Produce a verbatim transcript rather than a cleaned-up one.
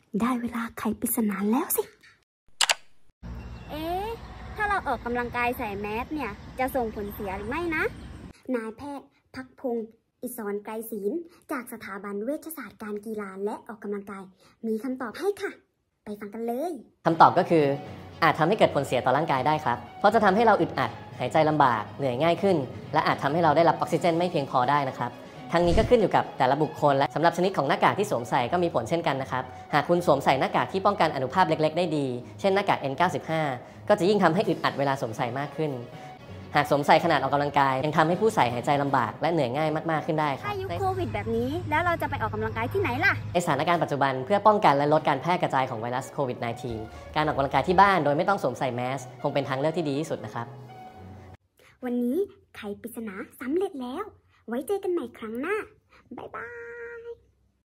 ได้เวลาไขปริศนาแล้วสิเอ๊ะถ้าเราออกกำลังกายใส่แมสเนี่ยจะส่งผลเสียหรือไม่นะนายแพทย์พักพงศ์อิศรไกรศิลป์จากสถาบันเวชศาสตร์การกีฬาและออกกำลังกายมีคำตอบให้ค่ะไปฟังกันเลยคำตอบก็คืออาจทำให้เกิดผลเสียต่อร่างกายได้ครับเพราะจะทำให้เราอึดอัดหายใจลำบากเหนื่อยง่ายขึ้นและอาจทำให้เราได้รับออกซิเจนไม่เพียงพอได้นะครับทั้งนี้ก็ขึ้นอยู่กับแต่ละบุคคลและสำหรับชนิดของหน้ากากที่สวมใส่ก็มีผลเช่นกันนะครับหากคุณสวมใส่หน้ากากที่ป้องกันอนุภาพเล็กๆได้ดีเช่นหน้ากาก เอ็น เก้าสิบห้า ก็จะยิ่งทำให้อึดอัดเวลาสวมใส่มากขึ้นหากสวมใส่ขนาดออกกำลังกายยังทำให้ผู้ใส่หายใจลำบากและเหนื่อยง่ายมากๆขึ้นได้ครับถ้ายุคโควิดแบบนี้แล้วเราจะไปออกกำลังกายที่ไหนล่ะในสถานการณ์ปัจจุบันเพื่อป้องกันและลดการแพร่กระจายของไวรัสโควิด สิบเก้า การออกกำลังกายที่บ้านโดยไม่ต้องสวมใส่แมสคงเป็นทางเลือกที่ดีที่สุดนะครับวันนี้ไขปริศนาสำเร็จแล้วไว้เจอกันใหม่ครั้งหน้าบ๊ายบาย